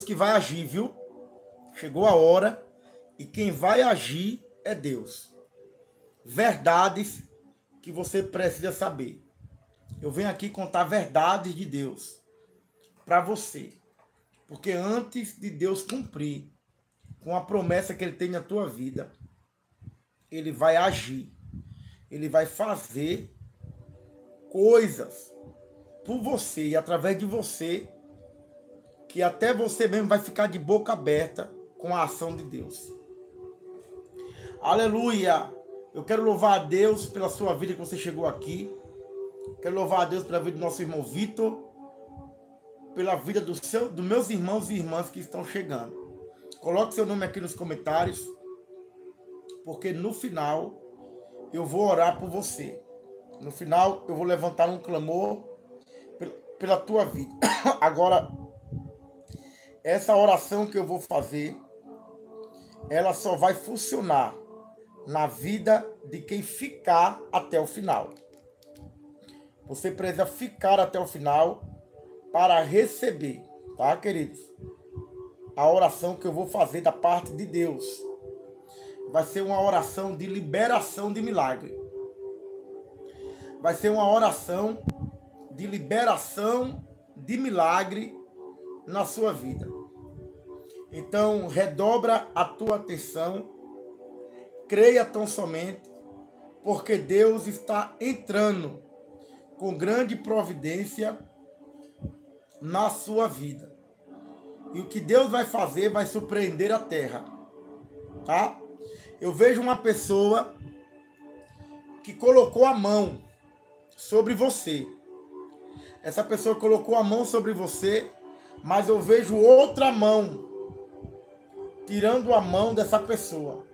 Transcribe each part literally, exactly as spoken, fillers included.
que vai agir, viu? Chegou a hora e quem vai agir é Deus. Verdades que você precisa saber. Eu venho aqui contar verdades de Deus para você. Porque antes de Deus cumprir com a promessa que Ele tem na tua vida, Ele vai agir. Ele vai fazer coisas por você e através de você, que até você mesmo vai ficar de boca aberta com a ação de Deus. Aleluia! Eu quero louvar a Deus pela sua vida que você chegou aqui. Quero louvar a Deus pela vida do nosso irmão Vitor, pela vida do seu, dos meus irmãos e irmãs que estão chegando. Coloque seu nome aqui nos comentários, porque no final eu vou orar por você. No final eu vou levantar um clamor pela tua vida. Agora, essa oração que eu vou fazer, ela só vai funcionar na vida de quem ficar até o final. Você precisa ficar até o final para receber, tá, queridos? A oração que eu vou fazer da parte de Deus vai ser uma oração de liberação de milagre. Vai ser uma oração de liberação de milagre na sua vida. Então, redobra a tua atenção, creia tão somente, porque Deus está entrando com grande providência na sua vida. E o que Deus vai fazer vai surpreender a terra, tá? Eu vejo uma pessoa que colocou a mão sobre você. Essa pessoa colocou a mão sobre você, mas eu vejo outra mão tirando a mão dessa pessoa,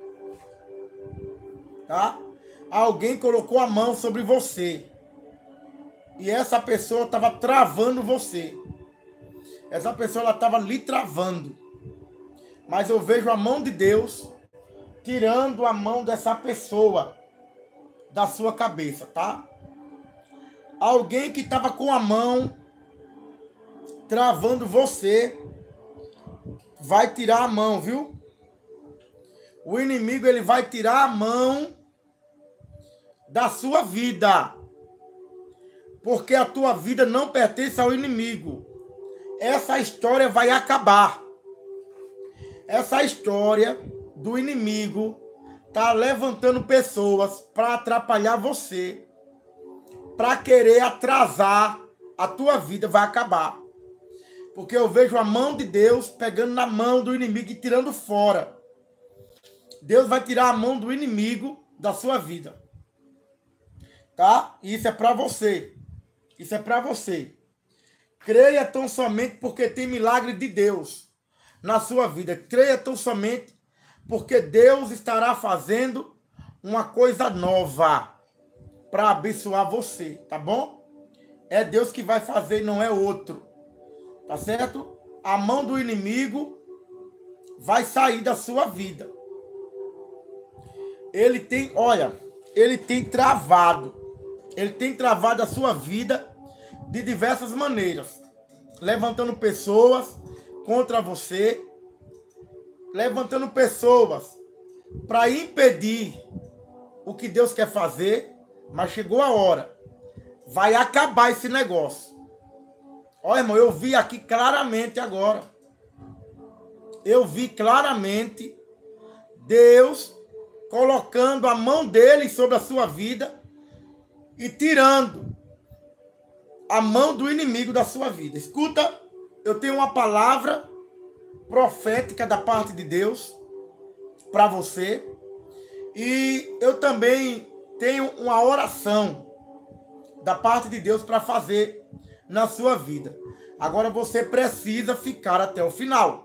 tá? Alguém colocou a mão sobre você e essa pessoa estava travando você. Essa pessoa ela estava lhe travando, mas eu vejo a mão de Deus tirando a mão dessa pessoa da sua cabeça, tá? Alguém que estava com a mão travando você vai tirar a mão, viu? O inimigo ele vai tirar a mão da sua vida, porque a tua vida não pertence ao inimigo. Essa história vai acabar. Essa história do inimigo tá levantando pessoas para atrapalhar você, para querer atrasar a tua vida, vai acabar. Porque eu vejo a mão de Deus pegando na mão do inimigo e tirando fora. Deus vai tirar a mão do inimigo da sua vida. Tá? E isso é para você. Isso é para você. Creia tão somente porque tem milagre de Deus na sua vida. Creia tão somente porque Deus estará fazendo uma coisa nova para abençoar você, tá bom? É Deus que vai fazer, não é outro. Tá certo? A mão do inimigo vai sair da sua vida. Ele tem, olha, ele tem travado. Ele tem travado a sua vida de diversas maneiras. Levantando pessoas contra você. Levantando pessoas para impedir o que Deus quer fazer. Mas chegou a hora. Vai acabar esse negócio. Olha, irmão, eu vi aqui claramente agora. Eu vi claramente Deus colocando a mão dele sobre a sua vida e tirando a mão do inimigo da sua vida. Escuta, eu tenho uma palavra profética da parte de Deus para você. E eu também tenho uma oração da parte de Deus para fazer na sua vida. Agora você precisa ficar até o final.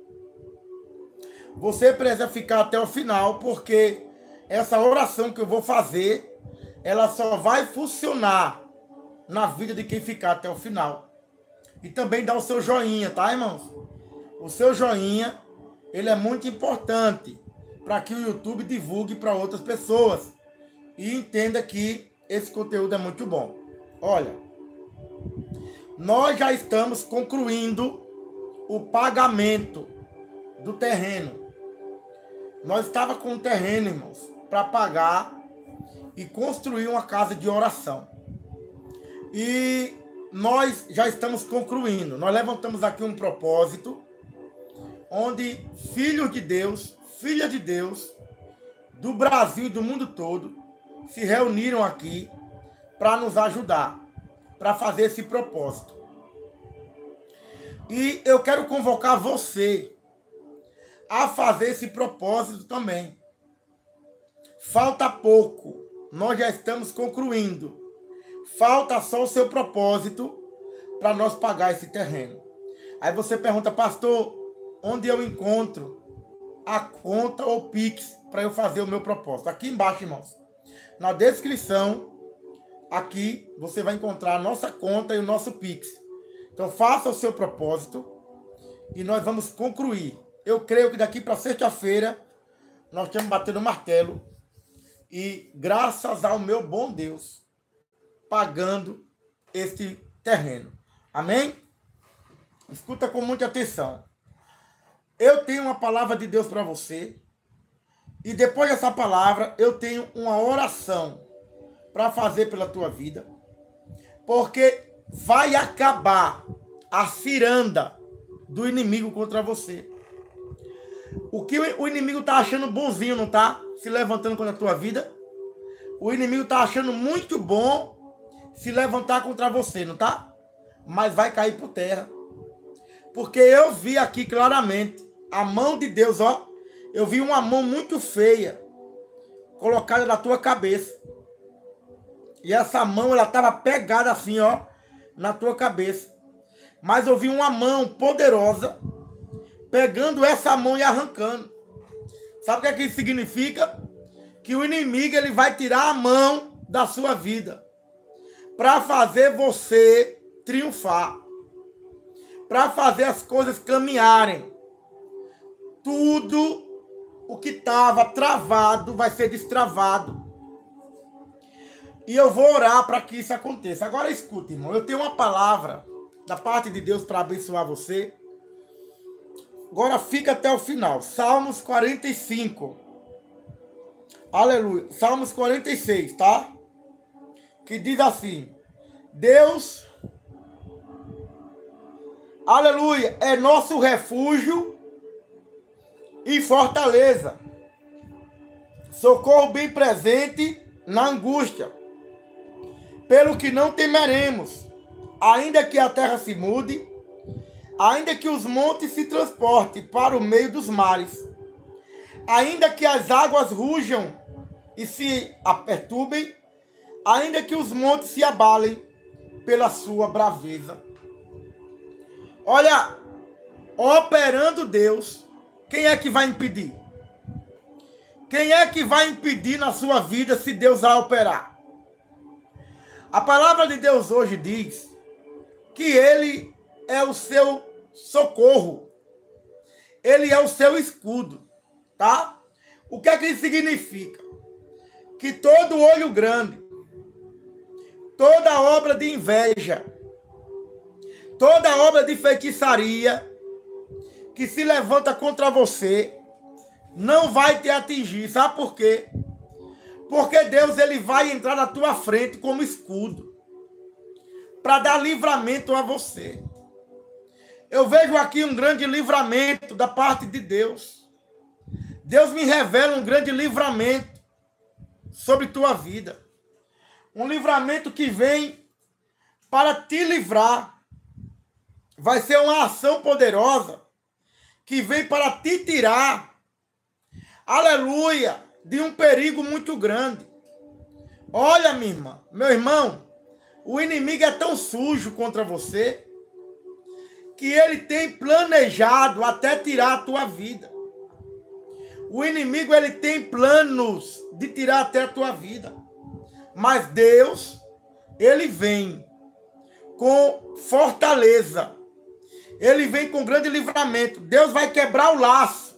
Você precisa ficar até o final, porque essa oração que eu vou fazer, ela só vai funcionar na vida de quem ficar até o final. E também dá o seu joinha, tá, irmãos? O seu joinha, ele é muito importante para que o YouTube divulgue para outras pessoas e entenda que esse conteúdo é muito bom. Olha, nós já estamos concluindo o pagamento do terreno. Nós estávamos com um terreno, irmãos, para pagar e construir uma casa de oração. E nós já estamos concluindo. Nós levantamos aqui um propósito, onde filhos de Deus, filhas de Deus, do Brasil e do mundo todo, se reuniram aqui para nos ajudar, para fazer esse propósito. E eu quero convocar você a fazer esse propósito também. Falta pouco, nós já estamos concluindo. Falta só o seu propósito para nós pagar esse terreno. Aí você pergunta, pastor, onde eu encontro a conta ou Pix para eu fazer o meu propósito? Aqui embaixo, irmãos. Na descrição, aqui você vai encontrar a nossa conta e o nosso Pix. Então faça o seu propósito e nós vamos concluir. Eu creio que daqui para sexta-feira nós estamos batendo o martelo e graças ao meu bom Deus, pagando este terreno. Amém? Escuta com muita atenção. Eu tenho uma palavra de Deus para você e depois dessa palavra eu tenho uma oração para fazer pela tua vida, porque vai acabar a ciranda do inimigo contra você. O que o inimigo está achando bonzinho, não está? Se levantando contra a tua vida. O inimigo está achando muito bom se levantar contra você, não está? Mas vai cair por terra. Porque eu vi aqui claramente a mão de Deus, ó. Eu vi uma mão muito feia colocada na tua cabeça. E essa mão, ela estava pegada assim, ó, na tua cabeça. Mas eu vi uma mão poderosa pegando essa mão e arrancando. Sabe o que é que isso significa? Que o inimigo, ele vai tirar a mão da sua vida para fazer você triunfar, para fazer as coisas caminharem. Tudo o que estava travado vai ser destravado. E eu vou orar para que isso aconteça. Agora escute, irmão. Eu tenho uma palavra da parte de Deus para abençoar você. Agora fica até o final. Salmos quarenta e cinco. Aleluia. Salmos quarenta e seis, tá? Que diz assim: Deus, aleluia, é nosso refúgio e fortaleza. Socorro bem presente na angústia. Pelo que não temeremos, ainda que a terra se mude, ainda que os montes se transportem para o meio dos mares, ainda que as águas rujam e se perturbem, ainda que os montes se abalem pela sua braveza. Olha, operando Deus, quem é que vai impedir? Quem é que vai impedir na sua vida se Deus vai operar? A palavra de Deus hoje diz que Ele é o seu socorro. Ele é o seu escudo, tá? O que é que isso significa? Que todo olho grande, toda obra de inveja, toda obra de feitiçaria que se levanta contra você, não vai te atingir. Sabe por quê? Porque Deus, ele vai entrar na tua frente como escudo para dar livramento a você. Eu vejo aqui um grande livramento da parte de Deus. Deus me revela um grande livramento sobre tua vida. Um livramento que vem para te livrar. Vai ser uma ação poderosa que vem para te tirar, aleluia, de um perigo muito grande. Olha, minha irmã, meu irmão, o inimigo é tão sujo contra você que ele tem planejado até tirar a tua vida. O inimigo, ele tem planos de tirar até a tua vida. Mas Deus, ele vem com fortaleza. Ele vem com grande livramento. Deus vai quebrar o laço.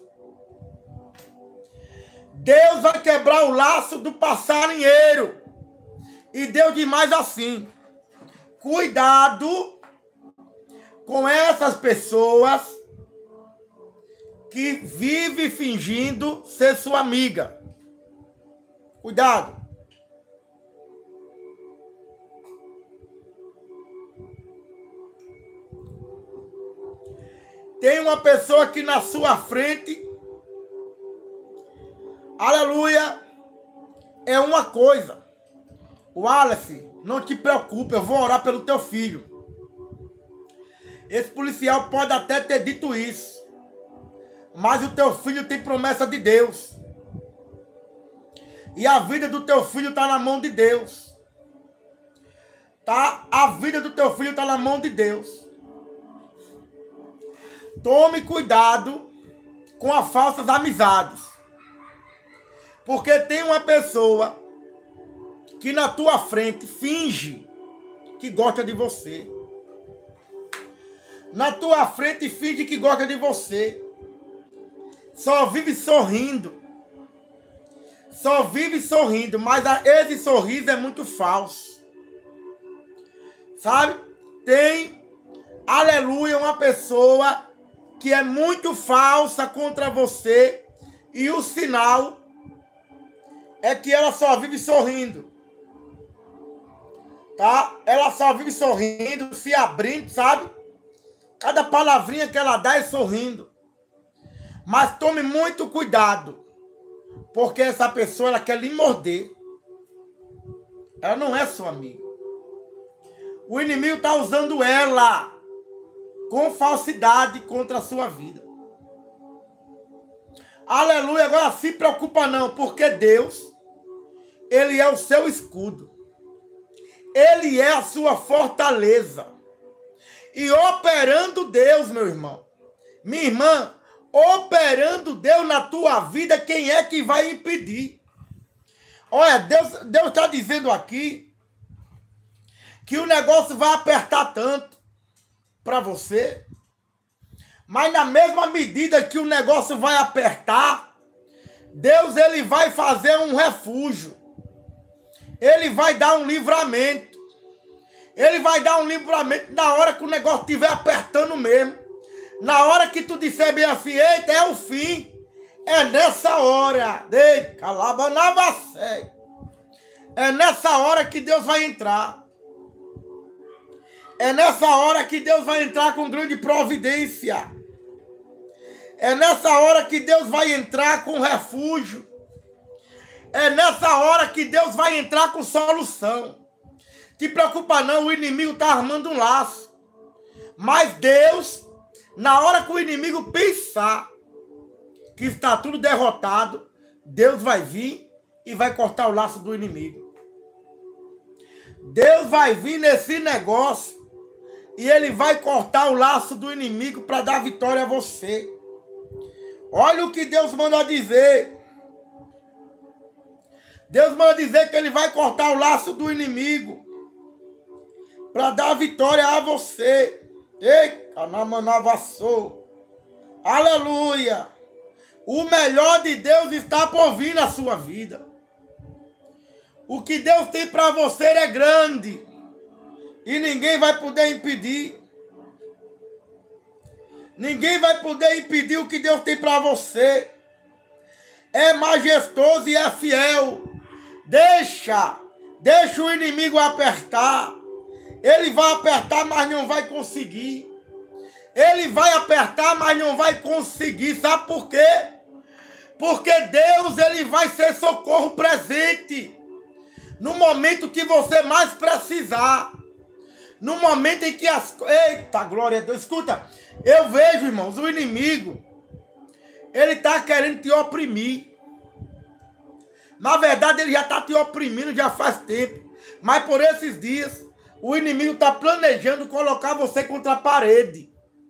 Deus vai quebrar o laço do passarinheiro. E Deus diz mais assim: cuidado com essas pessoas que vive fingindo ser sua amiga. Cuidado. Tem uma pessoa que na sua frente, aleluia, é uma coisa. O Wallace, não te preocupe, eu vou orar pelo teu filho. Esse policial pode até ter dito isso, mas o teu filho tem promessa de Deus. E a vida do teu filho está na mão de Deus. Tá? A vida do teu filho está na mão de Deus. Tome cuidado com as falsas amizades. Porque tem uma pessoa que na tua frente finge que gosta de você. Na tua frente finge que gosta de você. Só vive sorrindo. Só vive sorrindo, mas esse sorriso é muito falso. Sabe? Tem, aleluia, uma pessoa que é muito falsa contra você e o sinal é que ela só vive sorrindo. Tá? Ela só vive sorrindo, se abrindo, sabe? Cada palavrinha que ela dá é sorrindo. Mas tome muito cuidado, porque essa pessoa ela quer lhe morder. Ela não é sua amiga. O inimigo está usando ela com falsidade contra a sua vida. Aleluia. Agora se preocupa não, porque Deus, Ele é o seu escudo. Ele é a sua fortaleza. E operando Deus, meu irmão, minha irmã, operando Deus na tua vida, quem é que vai impedir? Olha, Deus Deus está dizendo aqui que o negócio vai apertar tanto para você, mas na mesma medida que o negócio vai apertar, Deus ele vai fazer um refúgio. Ele vai dar um livramento. Ele vai dar um livramento na hora que o negócio estiver apertando mesmo. Na hora que tu disser bem assim, eita, é o fim. É nessa hora. É nessa hora que Deus vai entrar. É nessa hora que Deus vai entrar com grande providência. É nessa hora que Deus vai entrar com refúgio. É nessa hora que Deus vai entrar com solução. Te preocupa não, o inimigo está armando um laço. Mas Deus, na hora que o inimigo pensar que está tudo derrotado, Deus vai vir e vai cortar o laço do inimigo. Deus vai vir nesse negócio e ele vai cortar o laço do inimigo para dar vitória a você. Olha o que Deus manda dizer. Deus manda dizer que ele vai cortar o laço do inimigo para dar vitória a você. Ei, canamanavassou. Aleluia. O melhor de Deus está por vir na sua vida. O que Deus tem para você é grande. E ninguém vai poder impedir. Ninguém vai poder impedir o que Deus tem para você. É majestoso e é fiel. Deixa. Deixa o inimigo apertar. Ele vai apertar, mas não vai conseguir. Ele vai apertar, mas não vai conseguir. Sabe por quê? Porque Deus, ele vai ser socorro presente. No momento que você mais precisar. No momento em que as... Eita, glória a Deus. Escuta, eu vejo, irmãos, o inimigo, ele está querendo te oprimir. Na verdade, ele já está te oprimindo já faz tempo. Mas por esses dias, o inimigo está planejando colocar você contra a parede.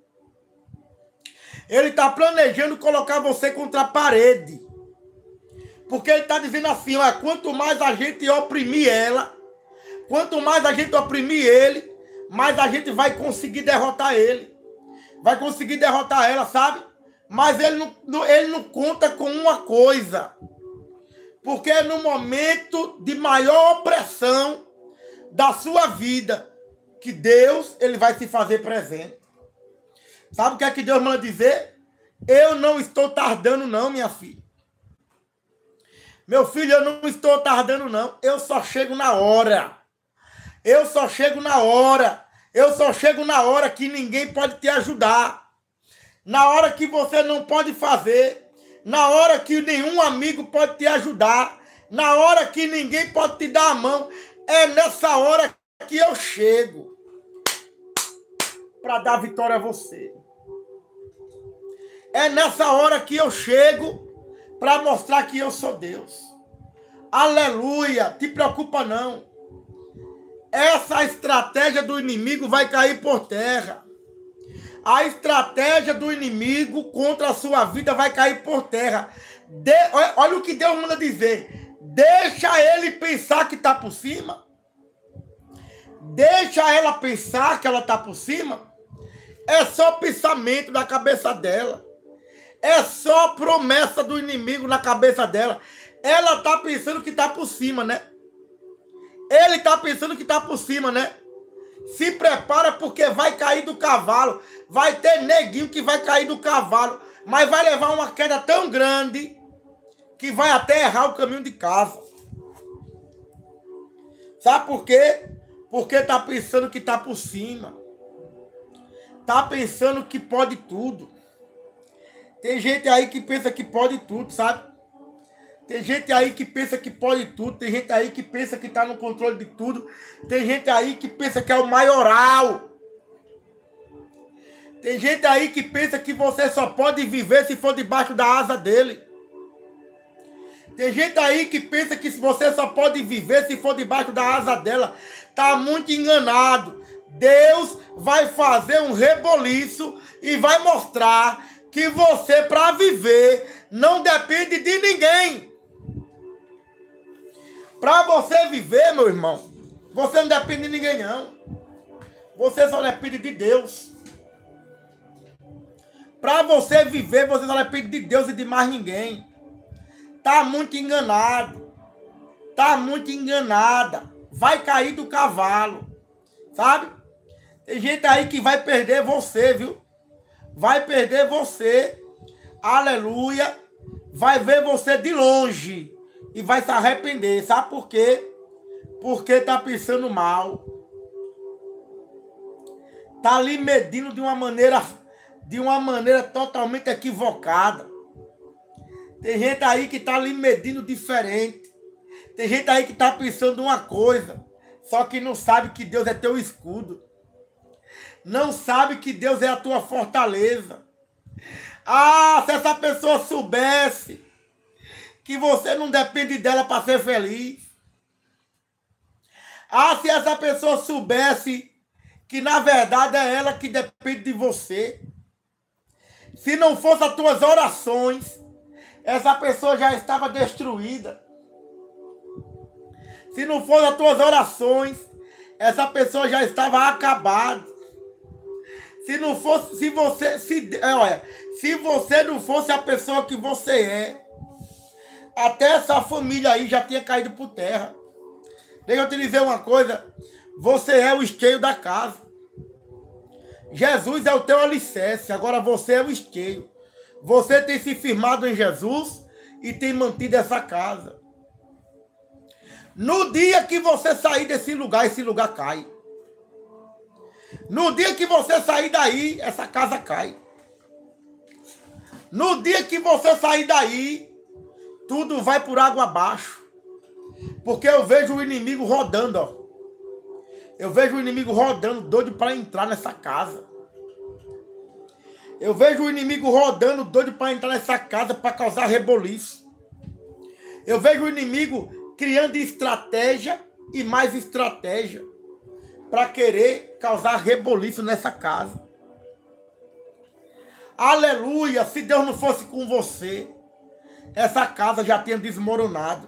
Ele está planejando colocar você contra a parede. Porque ele está dizendo assim, ó, quanto mais a gente oprimir ela, quanto mais a gente oprimir ele, mais a gente vai conseguir derrotar ele. Vai conseguir derrotar ela, sabe? Mas ele não, ele não conta com uma coisa. Porque é no momento de maior opressão da sua vida que Deus ele vai se fazer presente. Sabe o que é que Deus manda dizer? Eu não estou tardando, não, minha filha. Meu filho, eu não estou tardando, não. Eu só chego na hora. Eu só chego na hora. Eu só chego na hora que ninguém pode te ajudar. Na hora que você não pode fazer. Na hora que nenhum amigo pode te ajudar. Na hora que ninguém pode te dar a mão. É nessa hora que eu chego para dar vitória a você. É nessa hora que eu chego para mostrar que eu sou Deus. Aleluia! Te preocupa não. Essa estratégia do inimigo vai cair por terra. A estratégia do inimigo contra a sua vida vai cair por terra. De, olha, olha o que Deus manda dizer. Deixa ele pensar que está por cima. Deixa ela pensar que ela está por cima. É só pensamento da cabeça dela. É só promessa do inimigo na cabeça dela. Ela está pensando que está por cima, né? Ele está pensando que está por cima, né? Se prepara porque vai cair do cavalo. Vai ter neguinho que vai cair do cavalo. Mas vai levar uma queda tão grande que vai até errar o caminho de casa. Sabe por quê? Porque está pensando que está por cima. Está pensando que pode tudo. Tem gente aí que pensa que pode tudo, sabe? Tem gente aí que pensa que pode tudo. Tem gente aí que pensa que está no controle de tudo. Tem gente aí que pensa que é o maioral. Tem gente aí que pensa que você só pode viver se for debaixo da asa dele. Tem gente aí que pensa que você só pode viver se for debaixo da asa dela. Tá muito enganado. Deus vai fazer um reboliço e vai mostrar que você, para viver, não depende de ninguém. Para você viver, meu irmão, você não depende de ninguém, não. Você só depende de Deus. Para você viver, você só depende de Deus e de mais ninguém. Tá muito enganado. Tá muito enganada. Vai cair do cavalo. Sabe? Tem gente aí que vai perder você, viu? Vai perder você. Aleluia. Vai ver você de longe. E vai se arrepender. Sabe por quê? Porque tá pensando mal. Tá lhe medindo de uma maneira, de uma maneira totalmente equivocada. Tem gente aí que tá lhe medindo diferente. Tem gente aí que tá pensando uma coisa. Só que não sabe que Deus é teu escudo. Não sabe que Deus é a tua fortaleza. Ah, se essa pessoa soubesse que você não depende dela para ser feliz. Ah, se essa pessoa soubesse que na verdade é ela que depende de você. Se não fosse as tuas orações, essa pessoa já estava destruída. Se não fosse as tuas orações, essa pessoa já estava acabada. Se não fosse, se você, se, olha, se você não fosse a pessoa que você é, até essa família aí já tinha caído por terra. Deixa eu te dizer uma coisa, você é o esteio da casa. Jesus é o teu alicerce, agora você é o esteio. Você tem se firmado em Jesus e tem mantido essa casa. No dia que você sair desse lugar, esse lugar cai. No dia que você sair daí, essa casa cai. No dia que você sair daí, tudo vai por água abaixo. Porque eu vejo o inimigo rodando, ó. Eu vejo o inimigo rodando, doido para entrar nessa casa. Eu vejo o inimigo rodando, doido para entrar nessa casa, para causar reboliço. Eu vejo o inimigo criando estratégia e mais estratégia para querer causar reboliço nessa casa. Aleluia! Se Deus não fosse com você, essa casa já tinha desmoronado.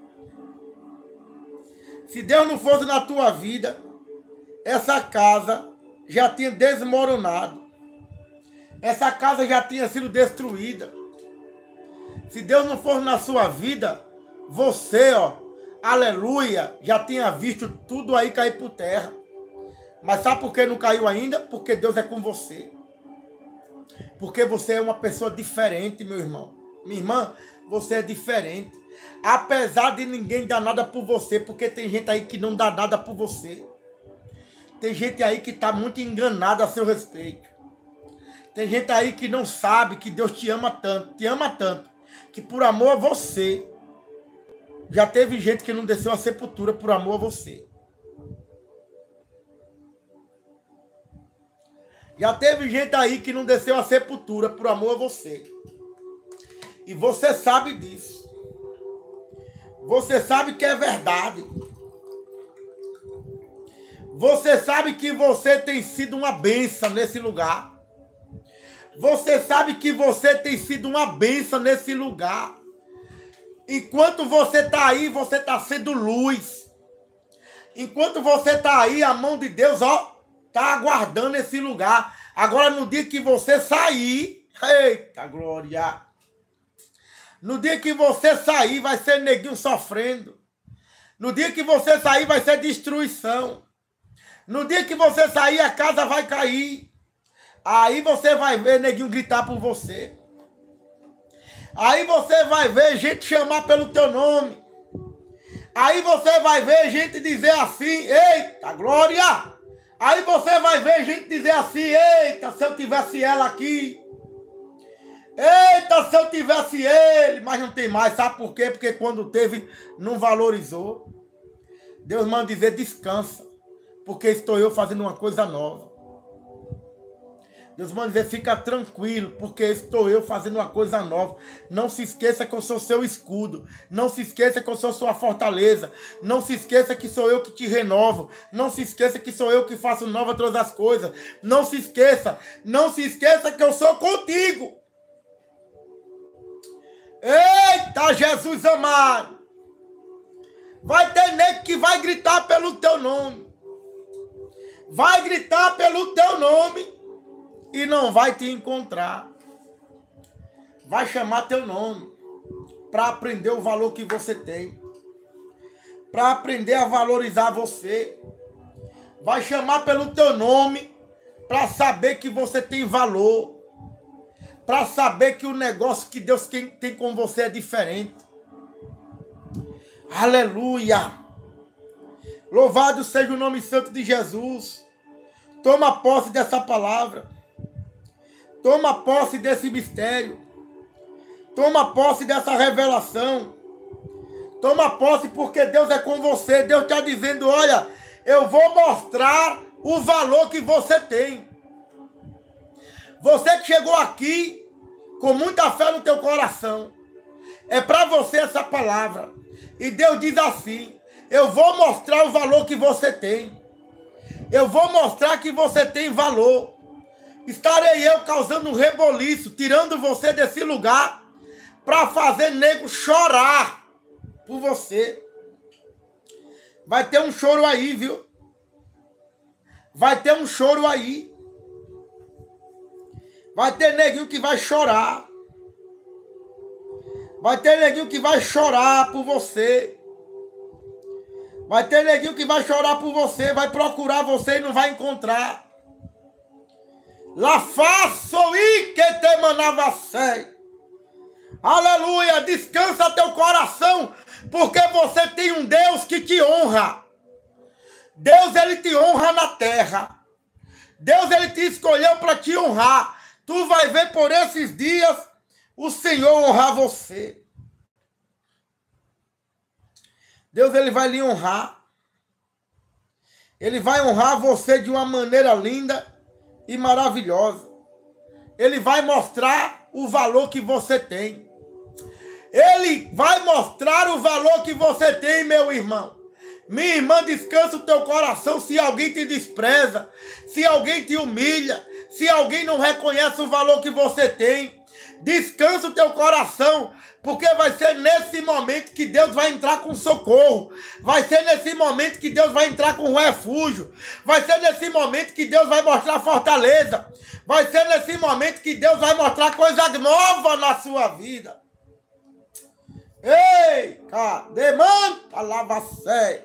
Se Deus não fosse na tua vida, essa casa já tinha desmoronado. Essa casa já tinha sido destruída. Se Deus não fosse na sua vida, você, ó, aleluia, já tinha visto tudo aí cair por terra. Mas sabe por que não caiu ainda? Porque Deus é com você. Porque você é uma pessoa diferente, meu irmão. Minha irmã, você é diferente. Apesar de ninguém dar nada por você, porque tem gente aí que não dá nada por você. Tem gente aí que está muito enganada a seu respeito. Tem gente aí que não sabe que Deus te ama tanto, te ama tanto, que por amor a você, já teve gente que não desceu a sepultura por amor a você. Já teve gente aí que não desceu a sepultura por amor a você. E você sabe disso. Você sabe que é verdade. Você sabe que você tem sido uma bênção nesse lugar. Você sabe que você tem sido uma bênção nesse lugar. Enquanto você está aí, você está sendo luz. Enquanto você está aí, a mão de Deus, ó, está aguardando esse lugar. Agora, no dia que você sair, eita glória! No dia que você sair, vai ser neguinho sofrendo. No dia que você sair, vai ser destruição. No dia que você sair, a casa vai cair. Aí você vai ver neguinho gritar por você. Aí você vai ver gente chamar pelo teu nome. Aí você vai ver gente dizer assim, eita, glória! Aí você vai ver gente dizer assim, eita, se eu tivesse ela aqui. Eita, se eu tivesse ele. Mas não tem mais, sabe por quê? Porque quando teve, não valorizou. Deus manda dizer, descansa, porque estou eu fazendo uma coisa nova. Deus manda dizer, fica tranquilo, porque estou eu fazendo uma coisa nova. Não se esqueça que eu sou seu escudo. Não se esqueça que eu sou sua fortaleza. Não se esqueça que sou eu que te renovo. Não se esqueça que sou eu que faço nova todas as coisas. Não se esqueça. Não se esqueça que eu sou contigo. Eita, Jesus amado. Vai ter nego que vai gritar pelo teu nome. Vai gritar pelo teu nome. E não vai te encontrar. Vai chamar teu nome. Para aprender o valor que você tem. Para aprender a valorizar você. Vai chamar pelo teu nome. Para saber que você tem valor. Para saber que o negócio que Deus tem com você é diferente. Aleluia. Louvado seja o nome santo de Jesus. Toma posse dessa palavra. Toma posse desse mistério. Toma posse dessa revelação. Toma posse porque Deus é com você. Deus está dizendo, olha, eu vou mostrar o valor que você tem. Você que chegou aqui com muita fé no teu coração. É para você essa palavra. E Deus diz assim, eu vou mostrar o valor que você tem. Eu vou mostrar que você tem valor. Estarei eu causando um reboliço, tirando você desse lugar, para fazer nego chorar por você. Vai ter um choro aí, viu? Vai ter um choro aí. Vai ter neguinho que vai chorar. Vai ter neguinho que vai chorar por você. Vai ter neguinho que vai chorar por você, vai procurar você e não vai encontrar. Lá faço e que te manava sei. Aleluia, descansa teu coração, porque você tem um Deus que te honra. Deus, ele te honra na terra. Deus, ele te escolheu para te honrar. Tu vai ver por esses dias o Senhor honrar você. Deus, ele vai lhe honrar. Ele vai honrar você de uma maneira linda e maravilhosa. Ele vai mostrar o valor que você tem. Ele vai mostrar o valor que você tem, meu irmão. Minha irmã, descansa o teu coração se alguém te despreza, se alguém te humilha, se alguém não reconhece o valor que você tem. Descansa o teu coração, porque vai ser nesse momento que Deus vai entrar com socorro. Vai ser nesse momento que Deus vai entrar com refúgio. Vai ser nesse momento que Deus vai mostrar fortaleza. Vai ser nesse momento que Deus vai mostrar coisa nova na sua vida. Ei, cadê, mano? Palavra séria.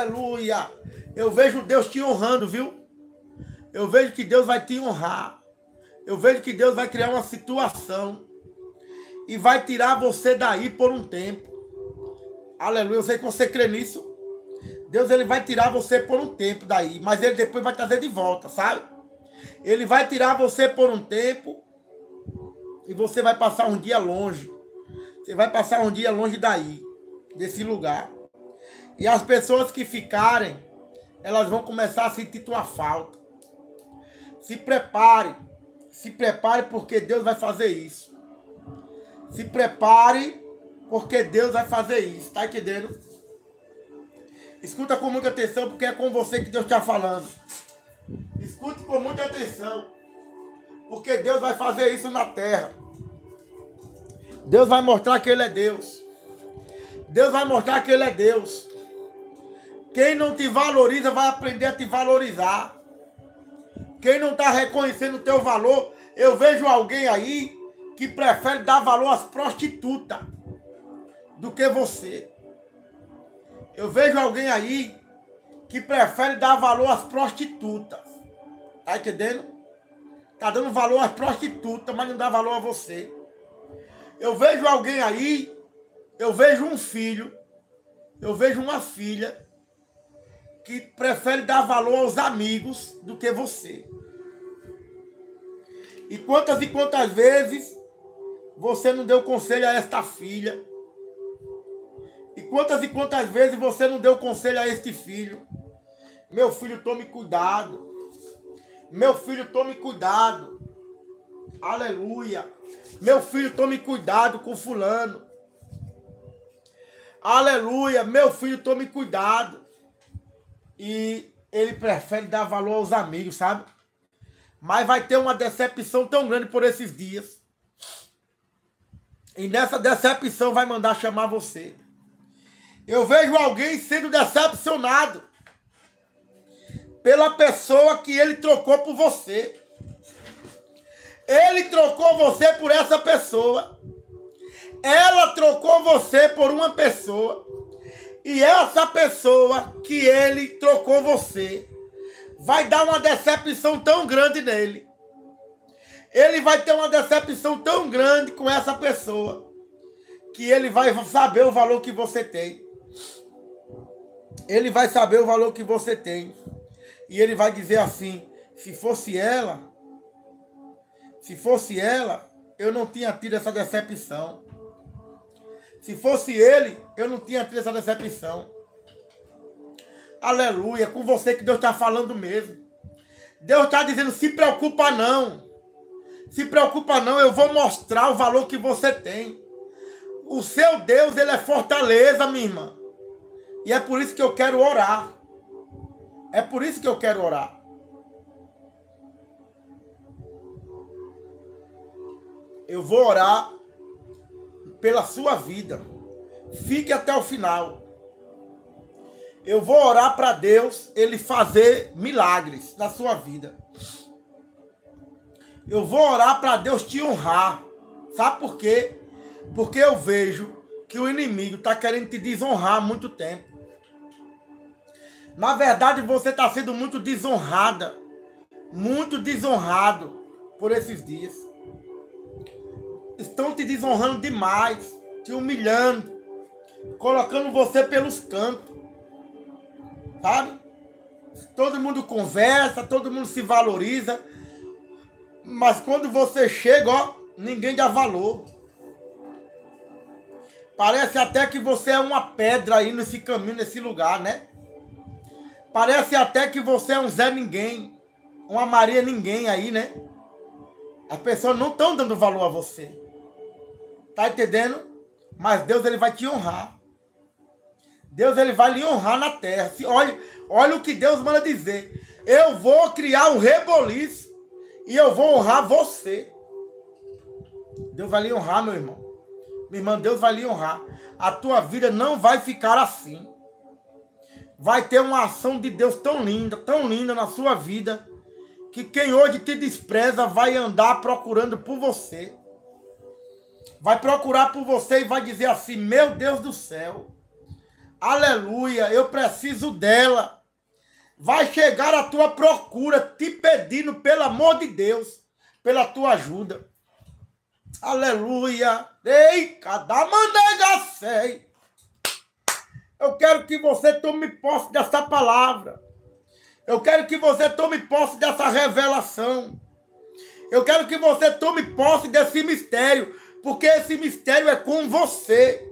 Aleluia. Eu vejo Deus te honrando, viu? Eu vejo que Deus vai te honrar. Eu vejo que Deus vai criar uma situação e vai tirar você daí por um tempo. Aleluia. Eu sei que você crê nisso. Deus, ele vai tirar você por um tempo daí, mas ele depois vai trazer de volta, sabe? Ele vai tirar você por um tempo e você vai passar um dia longe. Você vai passar um dia longe daí, desse lugar. E as pessoas que ficarem, elas vão começar a sentir tua falta. Se prepare. Se prepare porque Deus vai fazer isso. Se prepare porque Deus vai fazer isso. Tá entendendo? Escuta com muita atenção porque é com você que Deus está falando. Escute com muita atenção. Porque Deus vai fazer isso na terra. Deus vai mostrar que Ele é Deus. Deus vai mostrar que Ele é Deus. Quem não te valoriza vai aprender a te valorizar. Quem não está reconhecendo o teu valor, eu vejo alguém aí que prefere dar valor às prostitutas do que você. Eu vejo alguém aí que prefere dar valor às prostitutas. Tá entendendo? Tá dando valor às prostitutas, mas não dá valor a você. Eu vejo alguém aí, eu vejo um filho, eu vejo uma filha que prefere dar valor aos amigos do que você. E quantas e quantas vezes você não deu conselho a esta filha? E quantas e quantas vezes você não deu conselho a este filho? Meu filho, tome cuidado. Meu filho, tome cuidado. Aleluia. Meu filho, tome cuidado com fulano. Aleluia. Meu filho, tome cuidado. E ele prefere dar valor aos amigos, sabe? Mas vai ter uma decepção tão grande por esses dias. E nessa decepção vai mandar chamar você. Eu vejo alguém sendo decepcionado pela pessoa que ele trocou por você. Ele trocou você por essa pessoa. Ela trocou você por uma pessoa. E essa pessoa que ele trocou você vai dar uma decepção tão grande nele. Ele vai ter uma decepção tão grande com essa pessoa que ele vai saber o valor que você tem. Ele vai saber o valor que você tem. E ele vai dizer assim, se fosse ela, se fosse ela, eu não tinha tido essa decepção. Se fosse ele, eu não tinha tido essa decepção. Aleluia, com você que Deus está falando mesmo. Deus está dizendo, se preocupa não. Se preocupa não, eu vou mostrar o valor que você tem. O seu Deus, ele é fortaleza, minha irmã. E é por isso que eu quero orar. É por isso que eu quero orar. Eu vou orar pela sua vida. Fique até o final. Eu vou orar para Deus, ele fazer milagres na sua vida. Eu vou orar para Deus te honrar. Sabe por quê? Porque eu vejo que o inimigo está querendo te desonrar há muito tempo. Na verdade, você está sendo muito desonrada. Muito desonrado por esses dias. Estão te desonrando demais. Te humilhando. Colocando você pelos cantos. Sabe? Todo mundo conversa, todo mundo se valoriza. Mas quando você chega, ó, ninguém dá valor. Parece até que você é uma pedra aí nesse caminho, nesse lugar, né? Parece até que você é um Zé Ninguém. Uma Maria Ninguém aí, né? As pessoas não estão dando valor a você. Tá entendendo? Mas Deus, ele vai te honrar. Deus, ele vai lhe honrar na terra. Se, olha, olha o que Deus manda dizer. Eu vou criar um reboliço e eu vou honrar você. Deus vai lhe honrar, meu irmão. Minha irmã, Deus vai lhe honrar. A tua vida não vai ficar assim. Vai ter uma ação de Deus tão linda, tão linda na sua vida, que quem hoje te despreza vai andar procurando por você. Vai procurar por você e vai dizer assim, meu Deus do céu, aleluia, eu preciso dela. Vai chegar a tua procura te pedindo, pelo amor de Deus, pela tua ajuda. Aleluia. Ei, cada mandega sei. Eu quero que você tome posse dessa palavra. Eu quero que você tome posse dessa revelação. Eu quero que você tome posse desse mistério, porque esse mistério é com você.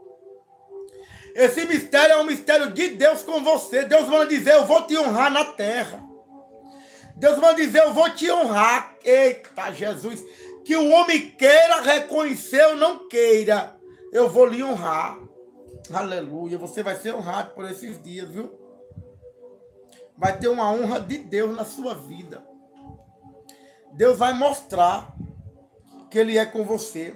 Esse mistério é um mistério de Deus com você. Deus vai dizer, eu vou te honrar na terra. Deus vai dizer, eu vou te honrar. Eita, Jesus. Que o homem queira reconhecer ou não queira, eu vou lhe honrar. Aleluia. Você vai ser honrado por esses dias, viu? Vai ter uma honra de Deus na sua vida. Deus vai mostrar que Ele é com você.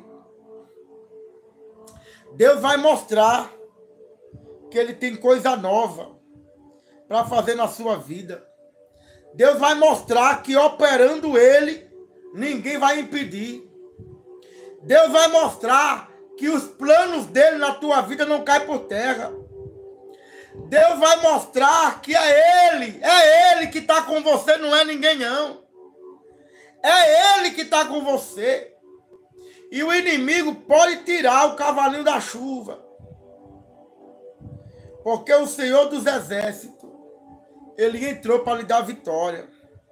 Deus vai mostrar que Ele tem coisa nova para fazer na sua vida. Deus vai mostrar que operando Ele, ninguém vai impedir. Deus vai mostrar que os planos dele na tua vida não caem por terra. Deus vai mostrar que é Ele, é Ele que está com você, não é ninguém não. É Ele que está com você. E o inimigo pode tirar o cavalinho da chuva. Porque o Senhor dos Exércitos, Ele entrou para lhe dar vitória.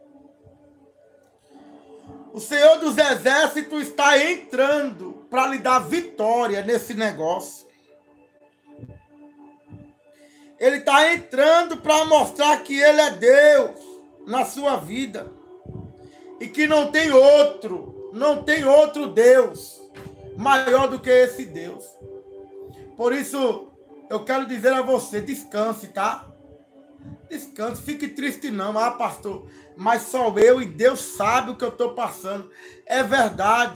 O Senhor dos Exércitos está entrando para lhe dar vitória nesse negócio. Ele está entrando para mostrar que Ele é Deus na sua vida. E que não tem outro, não tem outro Deus maior do que esse Deus. Por isso, eu quero dizer a você, descanse, tá? Descanse, fique triste não. Ah, pastor, mas só eu e Deus sabe o que eu estou passando. É verdade.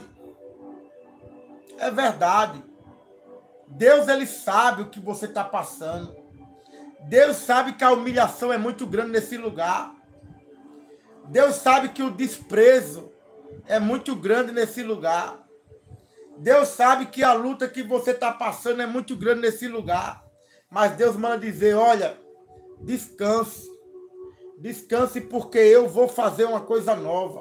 É verdade. Deus, Ele sabe o que você está passando. Deus sabe que a humilhação é muito grande nesse lugar. Deus sabe que o desprezo é muito grande nesse lugar. Deus sabe que a luta que você está passando é muito grande nesse lugar. Mas Deus manda dizer, olha, descanse. Descanse porque eu vou fazer uma coisa nova.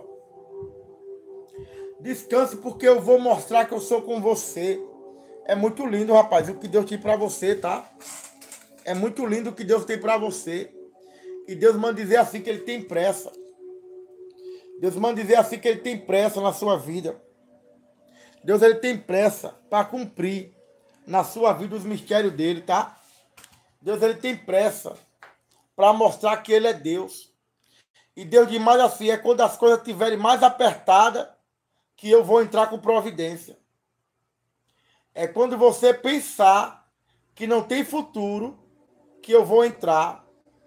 Descanse porque eu vou mostrar que eu sou com você. É muito lindo, rapaz, o que Deus tem para você, tá? É muito lindo o que Deus tem para você. E Deus manda dizer assim que Ele tem pressa. Deus manda dizer assim que Ele tem pressa na sua vida. Deus, Ele tem pressa para cumprir na sua vida os mistérios dEle, tá? Deus, Ele tem pressa para mostrar que Ele é Deus. E Deus diz mais assim, é quando as coisas estiverem mais apertadas que eu vou entrar com providência. É quando você pensar que não tem futuro que eu vou entrar.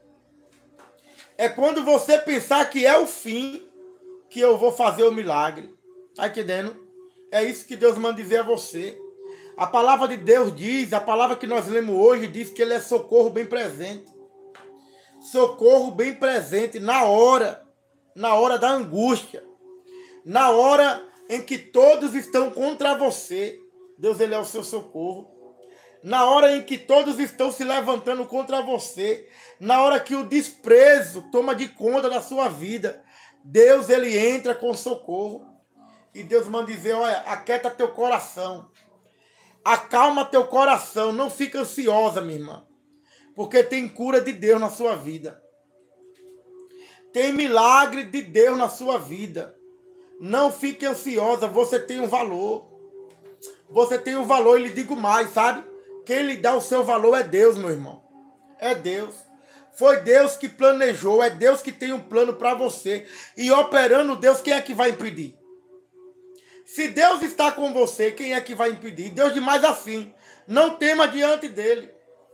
É quando você pensar que é o fim que eu vou fazer o milagre. Tá entendendo? É isso que Deus manda dizer a você. A palavra de Deus diz, a palavra que nós lemos hoje diz que Ele é socorro bem presente. Socorro bem presente na hora, na hora da angústia, na hora em que todos estão contra você. Deus, Ele é o seu socorro. Na hora em que todos estão se levantando contra você, na hora que o desprezo toma de conta da sua vida, Deus, Ele entra com socorro. E Deus manda dizer, olha, aquieta teu coração. Acalma teu coração, não fica ansiosa, minha irmã. Porque tem cura de Deus na sua vida. Tem milagre de Deus na sua vida. Não fique ansiosa, você tem um valor. Você tem um valor, e lhe digo mais, sabe? Quem lhe dá o seu valor é Deus, meu irmão. É Deus. Foi Deus que planejou, é Deus que tem um plano para você. E operando Deus, quem é que vai impedir? Se Deus está com você, quem é que vai impedir? Deus diz mais assim, não tema diante dele.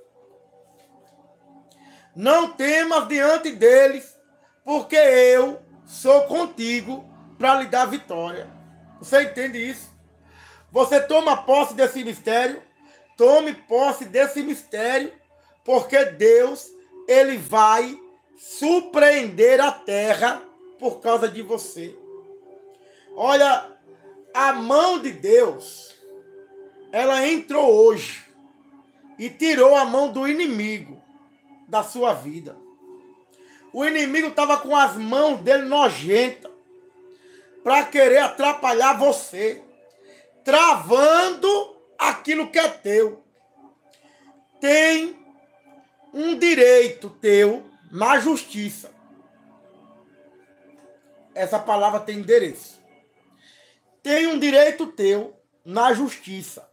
Não temas diante deles, porque eu sou contigo para lhe dar vitória. Você entende isso? Você toma posse desse mistério? Tome posse desse mistério, porque Deus, Ele vai surpreender a terra por causa de você. Olha, a mão de Deus, ela entrou hoje e tirou a mão do inimigo da sua vida. O inimigo estava com as mãos dele nojentas, para querer atrapalhar você, travando aquilo que é teu. Tem um direito teu na justiça. Essa palavra tem endereço. Tem um direito teu na justiça.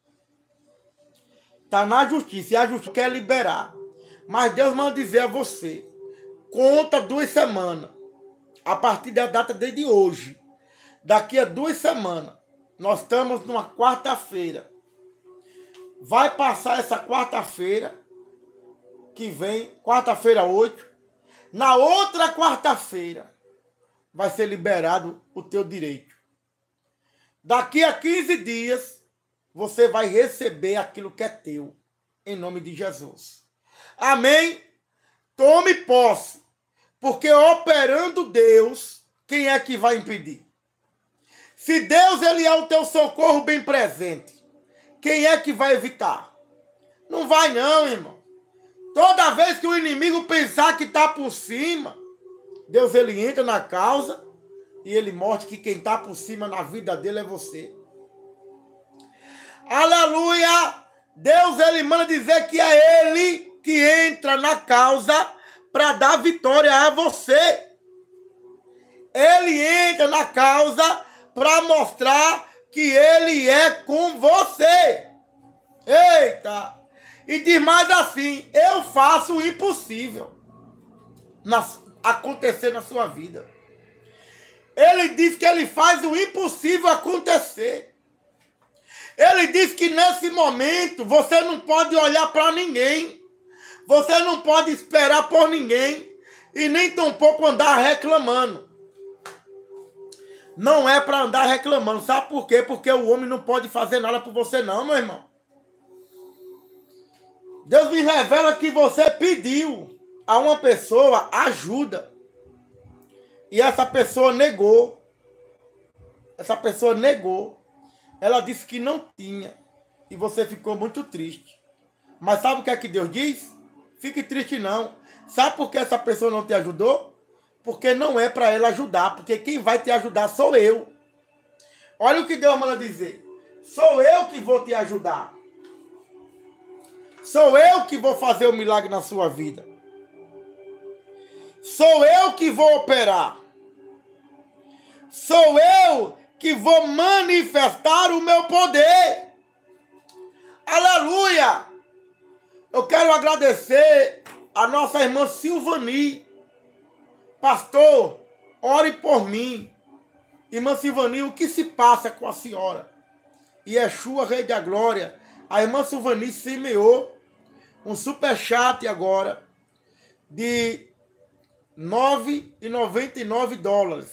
Está na justiça. E a justiça quer liberar. Mas Deus manda dizer a você, conta duas semanas. A partir da data de hoje. Daqui a duas semanas. Nós estamos numa quarta-feira. Vai passar essa quarta-feira. Que vem, quarta-feira oito. Na outra quarta-feira. Vai ser liberado o teu direito. Daqui a quinze dias. Você vai receber aquilo que é teu. Em nome de Jesus. Amém? Tome posse. Porque operando Deus, quem é que vai impedir? Se Deus ele é o teu socorro bem presente, quem é que vai evitar? Não vai não, irmão. Toda vez que o inimigo pensar que está por cima, Deus ele entra na causa e ele mostra que quem está por cima na vida dele é você. Aleluia! Deus ele manda dizer que é ele que entra na causa para dar vitória a você. Ele entra na causa para mostrar que ele é com você. Eita! E diz mais assim, eu faço o impossível na, acontecer na sua vida. Ele diz que ele faz o impossível acontecer. Ele diz que nesse momento você não pode olhar para ninguém. Você não pode esperar por ninguém. E nem tampouco andar reclamando. Não é para andar reclamando. Sabe por quê? Porque o homem não pode fazer nada por você não, meu irmão. Deus me revela que você pediu a uma pessoa ajuda. E essa pessoa negou. Essa pessoa negou. Ela disse que não tinha. E você ficou muito triste. Mas sabe o que é que Deus diz? Fique triste não. Sabe por que essa pessoa não te ajudou? Porque não é para ela ajudar. Porque quem vai te ajudar sou eu. Olha o que Deus manda dizer. Sou eu que vou te ajudar. Sou eu que vou fazer o milagre na sua vida. Sou eu que vou operar. Sou eu que vou manifestar o meu poder. Aleluia! Eu quero agradecer a nossa irmã Silvani. Pastor, ore por mim. Irmã Silvani, o que se passa com a senhora? Yeshua, Rei da Glória. A irmã Silvani semeou um superchat agora de nove reais e noventa e nove dólares.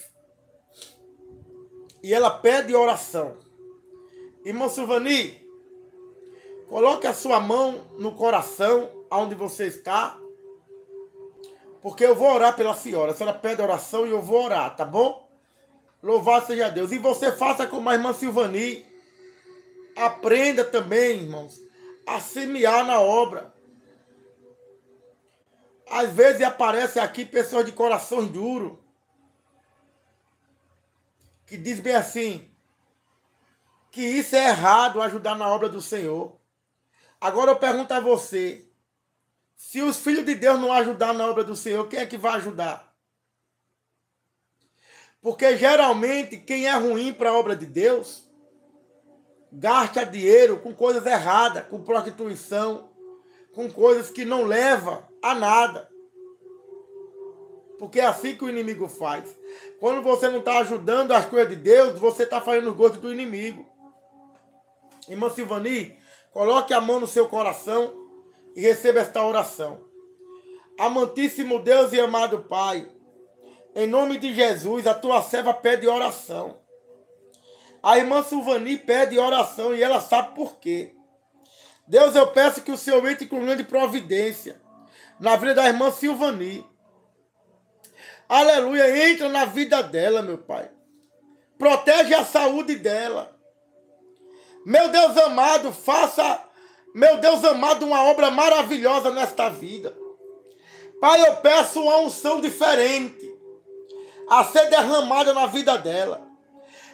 E ela pede oração. Irmã Silvani, coloque a sua mão no coração, onde você está, porque eu vou orar pela senhora. A senhora pede oração e eu vou orar, tá bom? Louvado seja Deus. E você faça como a irmã Silvani. Aprenda também, irmãos, a semear na obra. Às vezes aparecem aqui pessoas de coração duro, que diz bem assim, que isso é errado, ajudar na obra do Senhor. Agora eu pergunto a você, se os filhos de Deus não ajudar na obra do Senhor, quem é que vai ajudar? Porque geralmente quem é ruim para a obra de Deus, gasta dinheiro com coisas erradas, com prostituição, com coisas que não levam a nada. Porque é assim que o inimigo faz. Quando você não está ajudando as coisas de Deus, você está fazendo o gosto do inimigo. Irmã Silvani, coloque a mão no seu coração e receba esta oração. Amantíssimo Deus e amado Pai, em nome de Jesus, a tua serva pede oração. A irmã Silvani pede oração e ela sabe por quê. Deus, eu peço que o Senhor entre com grande providência na vida da irmã Silvani. Aleluia, entra na vida dela, meu Pai. Protege a saúde dela. Meu Deus amado, faça, meu Deus amado, uma obra maravilhosa nesta vida. Pai, eu peço uma unção diferente a ser derramada na vida dela.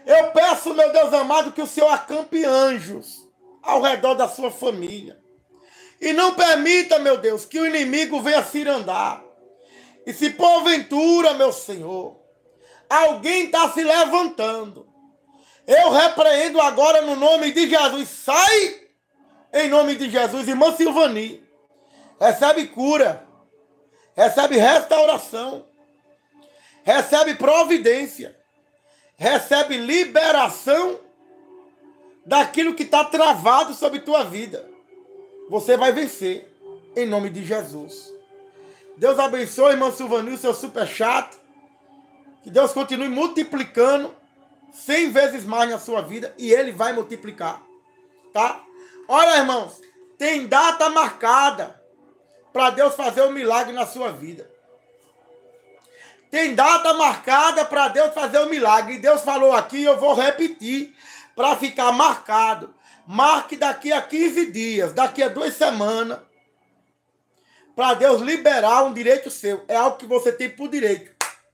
Eu peço, meu Deus amado, que o Senhor acampe anjos ao redor da sua família. E não permita, meu Deus, que o inimigo venha cirandar. E se porventura, meu Senhor, alguém está se levantando, eu repreendo agora no nome de Jesus. Sai em nome de Jesus. Irmã Silvani, recebe cura, recebe restauração, recebe providência, recebe liberação daquilo que está travado sobre tua vida. Você vai vencer em nome de Jesus. Deus abençoe, irmã Silvani, o seu superchat. Que Deus continue multiplicando cem vezes mais na sua vida e Ele vai multiplicar, tá? Olha, irmãos, tem data marcada para Deus fazer um milagre na sua vida. Tem data marcada para Deus fazer um milagre. E Deus falou aqui, eu vou repetir para ficar marcado. Marque daqui a quinze dias, daqui a duas semanas, para Deus liberar um direito seu. É algo que você tem por direito.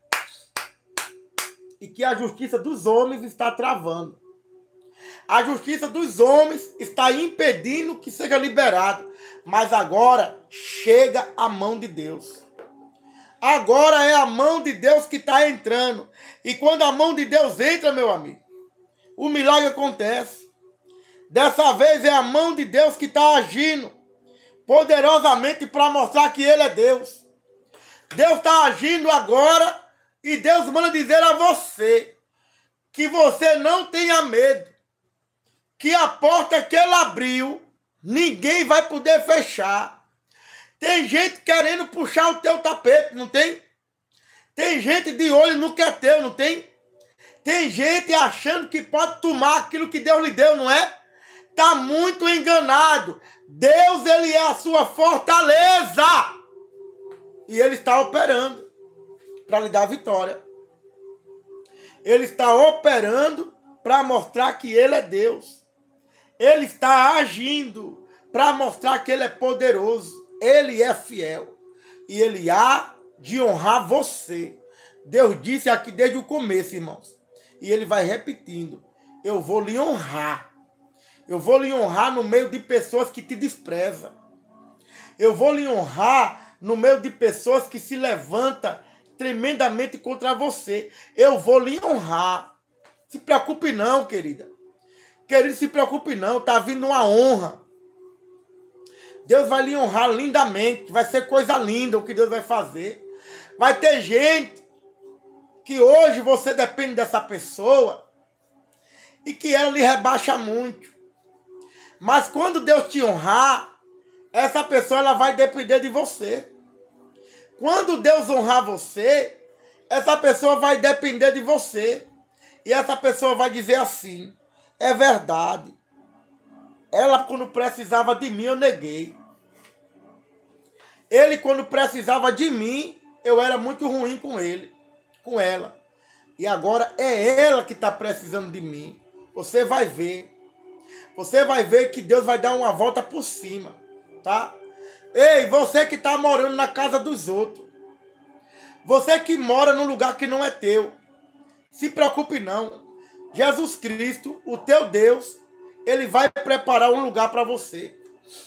E que a justiça dos homens está travando. A justiça dos homens está impedindo que seja liberado. Mas agora chega a mão de Deus. Agora é a mão de Deus que está entrando. E quando a mão de Deus entra, meu amigo, o milagre acontece. Dessa vez é a mão de Deus que está agindo poderosamente para mostrar que Ele é Deus. Deus está agindo agora e Deus manda dizer a você que você não tenha medo, que a porta que Ele abriu, ninguém vai poder fechar. Tem gente querendo puxar o teu tapete, não tem? Tem gente de olho no que é teu, não tem? Tem gente achando que pode tomar aquilo que Deus lhe deu, não é? Está muito enganado. Deus, Ele é a sua fortaleza. E Ele está operando para lhe dar vitória. Ele está operando para mostrar que Ele é Deus. Ele está agindo para mostrar que Ele é poderoso. Ele é fiel. E Ele há de honrar você. Deus disse aqui desde o começo, irmãos. E Ele vai repetindo. Eu vou lhe honrar. Eu vou lhe honrar no meio de pessoas que te desprezam. Eu vou lhe honrar no meio de pessoas que se levantam tremendamente contra você. Eu vou lhe honrar. Se preocupe não, querida. Querido, se preocupe não. Está vindo uma honra. Deus vai lhe honrar lindamente. Vai ser coisa linda o que Deus vai fazer. Vai ter gente que hoje você depende dessa pessoa e que ela lhe rebaixa muito. Mas quando Deus te honrar, essa pessoa ela vai depender de você. Quando Deus honrar você, essa pessoa vai depender de você. E essa pessoa vai dizer assim, é verdade. Ela, quando precisava de mim, eu neguei. Ele, quando precisava de mim, eu era muito ruim com ele, com ela. E agora é ela que está precisando de mim. Você vai ver. Você vai ver que Deus vai dar uma volta por cima, tá? Ei, você que está morando na casa dos outros. Você que mora num lugar que não é teu. Se preocupe não. Jesus Cristo, o teu Deus, Ele vai preparar um lugar para você.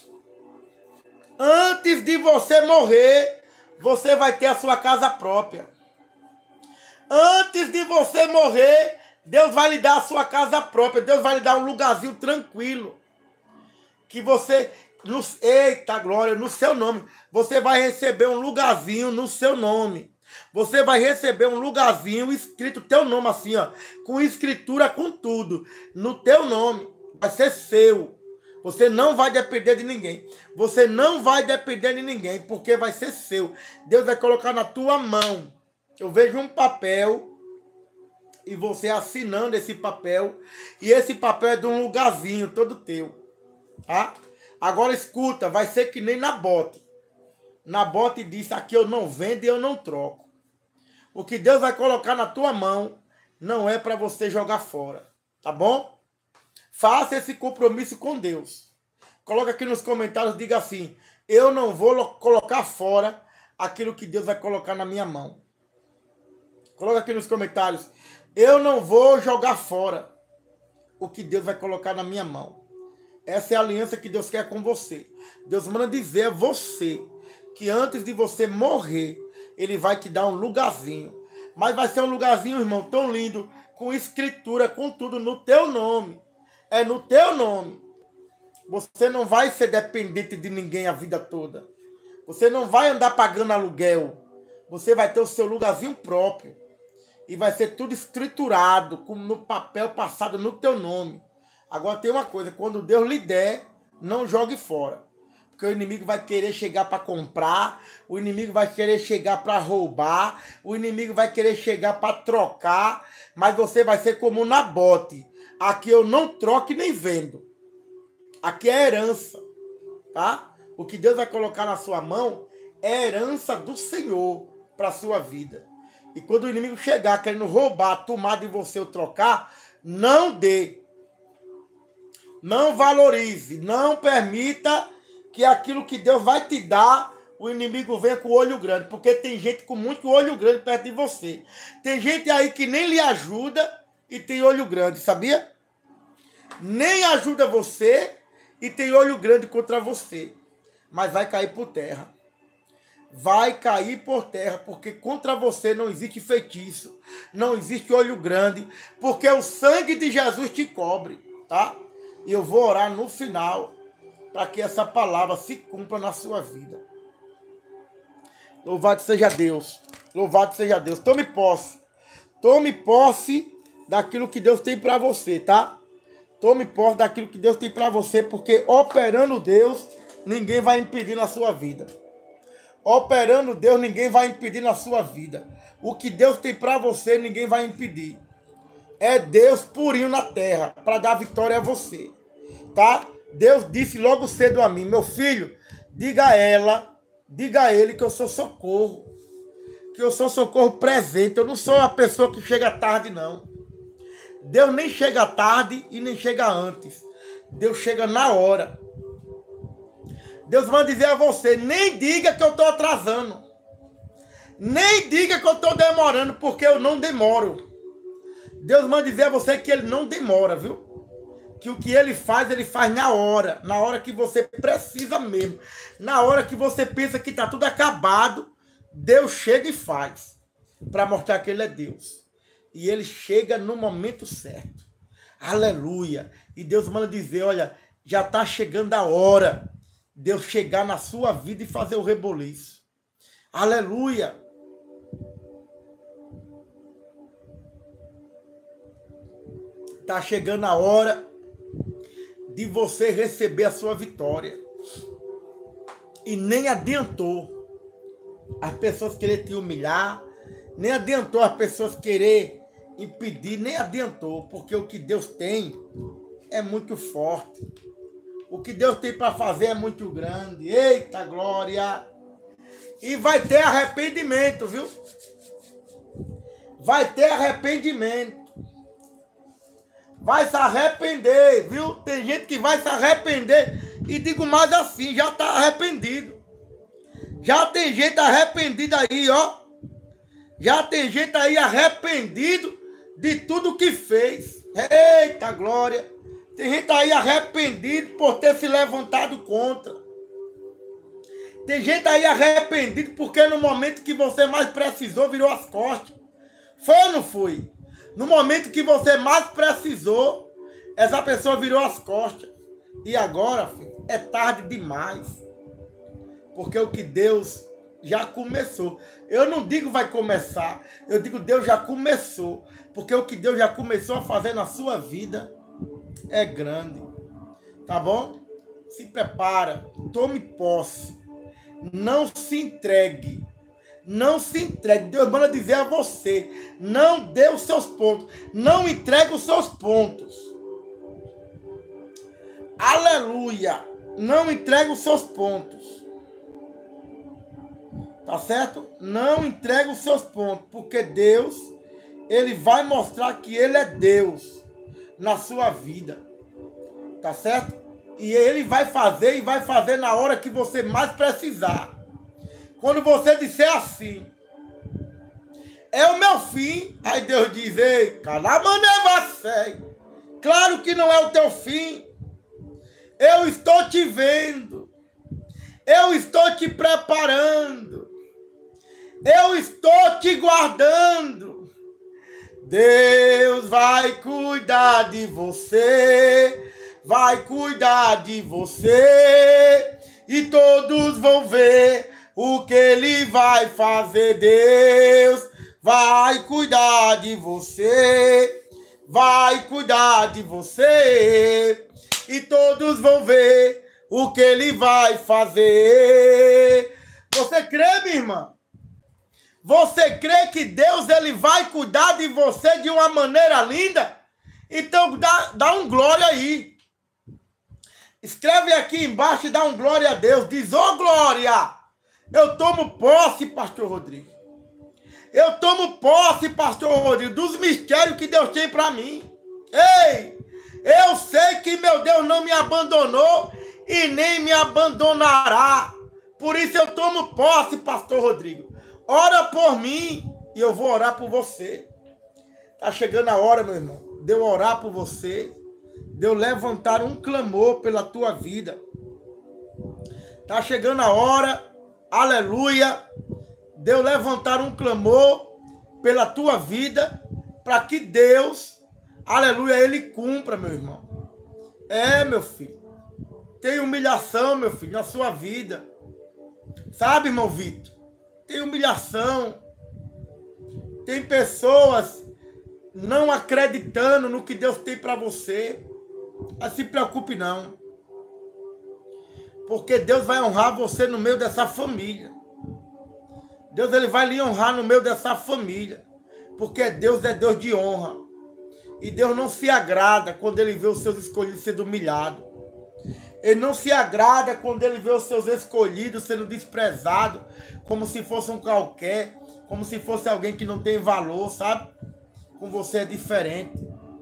Antes de você morrer, você vai ter a sua casa própria. Antes de você morrer, Deus vai lhe dar a sua casa própria. Deus vai lhe dar um lugarzinho tranquilo. Que você, no, eita glória, no seu nome. Você vai receber um lugarzinho no seu nome. Você vai receber um lugarzinho escrito teu nome assim, ó. Com escritura, com tudo. No teu nome. Vai ser seu. Você não vai depender de ninguém. Você não vai depender de ninguém, porque vai ser seu. Deus vai colocar na tua mão. Eu vejo um papel e você assinando esse papel. E esse papel é de um lugarzinho todo teu. Tá? Agora escuta, vai ser que nem Nabote. Nabote disse, aqui eu não vendo e eu não troco. O que Deus vai colocar na tua mão não é para você jogar fora. Tá bom? Faça esse compromisso com Deus. Coloca aqui nos comentários, diga assim, eu não vou colocar fora aquilo que Deus vai colocar na minha mão. Coloca aqui nos comentários, Eu não vou jogar fora o que Deus vai colocar na minha mão. Essa é a aliança que Deus quer com você. Deus manda dizer a você que antes de você morrer, Ele vai te dar um lugarzinho. Mas vai ser um lugarzinho, irmão, tão lindo, com escritura, com tudo, no teu nome. É no teu nome. Você não vai ser dependente de ninguém a vida toda. Você não vai andar pagando aluguel. Você vai ter o seu lugarzinho próprio. E vai ser tudo escriturado, como no papel passado no teu nome. Agora tem uma coisa, quando Deus lhe der, não jogue fora. Porque o inimigo vai querer chegar para comprar, o inimigo vai querer chegar para roubar, o inimigo vai querer chegar para trocar, mas você vai ser como um Nabote. Aqui eu não troco e nem vendo. Aqui é herança, tá? O que Deus vai colocar na sua mão é herança do Senhor para a sua vida. E quando o inimigo chegar querendo roubar, tomar de você ou trocar, não dê. Não valorize, não permita que aquilo que Deus vai te dar, o inimigo venha com o olho grande. Porque tem gente com muito olho grande perto de você. Tem gente aí que nem lhe ajuda e tem olho grande, sabia? Nem ajuda você e tem olho grande contra você. Mas vai cair por terra. Vai cair por terra, porque contra você não existe feitiço, não existe olho grande, porque o sangue de Jesus te cobre, tá? E eu vou orar no final, para que essa palavra se cumpra na sua vida. Louvado seja Deus, louvado seja Deus. Tome posse, tome posse daquilo que Deus tem para você, tá? Tome posse daquilo que Deus tem para você, porque operando Deus, ninguém vai impedir na sua vida. Operando Deus, ninguém vai impedir na sua vida. O que Deus tem para você, ninguém vai impedir. É Deus purinho na terra, para dar vitória a você. Tá? Deus disse logo cedo a mim, meu filho, diga a ela, diga a ele que eu sou socorro. Que eu sou socorro presente. Eu não sou a pessoa que chega tarde, não. Deus nem chega tarde e nem chega antes. Deus chega na hora. Deus vai dizer a você, nem diga que eu estou atrasando. Nem diga que eu estou demorando, porque eu não demoro. Deus vai dizer a você que Ele não demora, viu? Que o que Ele faz, Ele faz na hora. Na hora que você precisa mesmo. Na hora que você pensa que está tudo acabado, Deus chega e faz. Para mostrar que Ele é Deus. E Ele chega no momento certo. Aleluia. E Deus manda dizer, olha, já está chegando a hora. Deus chegar na sua vida e fazer o reboliço. Aleluia! Está chegando a hora de você receber a sua vitória. E nem adiantou as pessoas querer te humilhar, nem adiantou as pessoas querer impedir, nem adiantou, porque o que Deus tem é muito forte. O que Deus tem para fazer é muito grande. Eita, glória! E vai ter arrependimento, viu? Vai ter arrependimento. Vai se arrepender, viu? Tem gente que vai se arrepender. E digo mais assim, já está arrependido. Já tem gente arrependida aí, ó. Já tem gente aí arrependido de tudo que fez. Eita, glória! Tem gente aí arrependido por ter se levantado contra. Tem gente aí arrependido porque no momento que você mais precisou, virou as costas. Foi ou não foi? No momento que você mais precisou, essa pessoa virou as costas. E agora, filho, é tarde demais. Porque o que Deus já começou. Eu não digo vai começar. Eu digo Deus já começou. Porque o que Deus já começou a fazer na sua vida é grande, tá bom? Se prepara, tome posse, não se entregue, não se entregue. Deus manda dizer a você, não dê os seus pontos, não entregue os seus pontos. Aleluia! Não entregue os seus pontos, tá certo? Não entregue os seus pontos, porque Deus, Ele vai mostrar que Ele é Deus na sua vida, tá certo? E Ele vai fazer e vai fazer na hora que você mais precisar. Quando você disser assim, é o meu fim. Aí Deus diz, ei, calamané, claro que não é o teu fim. Eu estou te vendo. Eu estou te preparando. Eu estou te guardando. Deus vai cuidar de você. Vai cuidar de você. E todos vão ver o que ele vai fazer. Deus vai cuidar de você. Vai cuidar de você. E todos vão ver o que ele vai fazer. Você crê, minha irmã? Você crê que Deus ele vai cuidar de você de uma maneira linda? Então dá, dá um glória aí. Escreve aqui embaixo e dá um glória a Deus. Diz, ô oh, glória! Eu tomo posse, pastor Rodrigo. Eu tomo posse, pastor Rodrigo, dos mistérios que Deus tem para mim. Ei! Eu sei que meu Deus não me abandonou e nem me abandonará. Por isso eu tomo posse, pastor Rodrigo. Ora por mim e eu vou orar por você. Tá chegando a hora, meu irmão, de eu orar por você, de eu levantar um clamor pela tua vida. Tá chegando a hora, aleluia, de eu levantar um clamor pela tua vida, para que Deus, aleluia, ele cumpra, meu irmão. É, meu filho. Tem humilhação, meu filho, na sua vida. Sabe, irmão Vitor? Tem humilhação. Tem pessoas não acreditando no que Deus tem para você. Mas se preocupe não. Porque Deus vai honrar você no meio dessa família. Deus ele vai lhe honrar no meio dessa família. Porque Deus é Deus de honra. E Deus não se agrada quando ele vê os seus escolhidos sendo humilhados. Ele não se agrada quando ele vê os seus escolhidos sendo desprezados, como se fosse um qualquer, como se fosse alguém que não tem valor, sabe? Com você é diferente.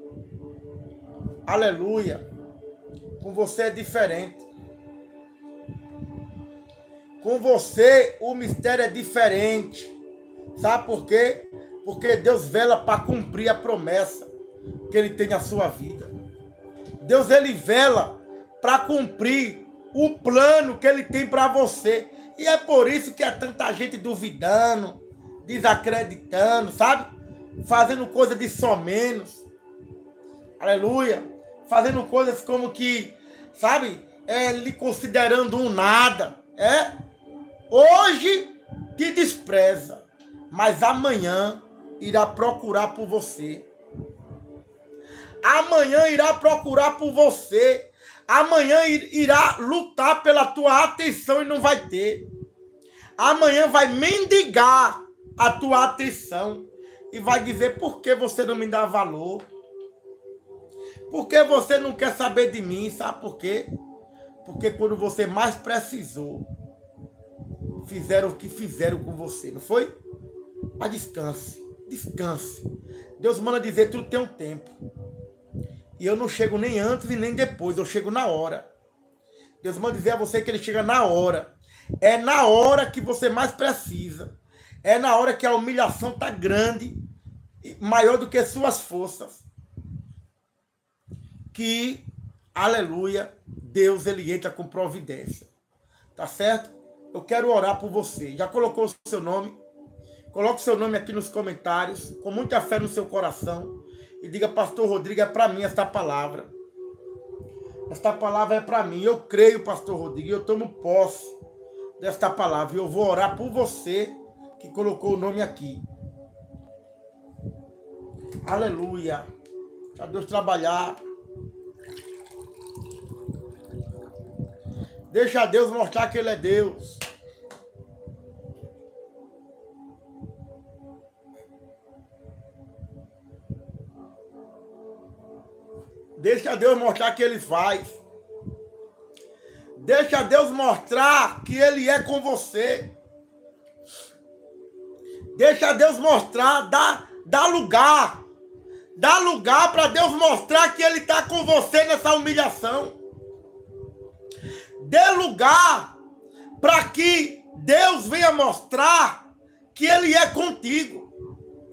Aleluia. Com você é diferente. Com você o mistério é diferente. Sabe por quê? Porque Deus vela para cumprir a promessa que ele tem na sua vida. Deus ele vela para cumprir o plano que ele tem para você. E é por isso que há tanta gente duvidando, desacreditando, sabe? Fazendo coisa de só menos. Aleluia. Fazendo coisas como que, sabe? É, lhe considerando um nada. É? Hoje te despreza, mas amanhã irá procurar por você. Amanhã irá procurar por você. Amanhã irá lutar pela tua atenção e não vai ter. Amanhã vai mendigar a tua atenção e vai dizer por que você não me dá valor. Por que você não quer saber de mim? Sabe por quê? Porque quando você mais precisou, fizeram o que fizeram com você, não foi? Mas descanse, descanse. Deus manda dizer, tudo tem um tempo. E eu não chego nem antes e nem depois, eu chego na hora. Deus manda dizer a você que ele chega na hora. É na hora que você mais precisa. É na hora que a humilhação está grande, maior do que suas forças. Que, aleluia, Deus ele entra com providência. Tá certo? Eu quero orar por você. Já colocou o seu nome? Coloque o seu nome aqui nos comentários, com muita fé no seu coração. E diga, pastor Rodrigo, é para mim esta palavra. Esta palavra é para mim. Eu creio, pastor Rodrigo, eu tomo posse desta palavra. E eu vou orar por você que colocou o nome aqui. Aleluia. Para Deus trabalhar. Deixa Deus mostrar que ele é Deus. Deixa Deus mostrar que ele faz. Deixa Deus mostrar que ele é com você. Deixa Deus mostrar, dá, dá lugar. Dá lugar para Deus mostrar que ele está com você nessa humilhação. Dê lugar para que Deus venha mostrar que ele é contigo.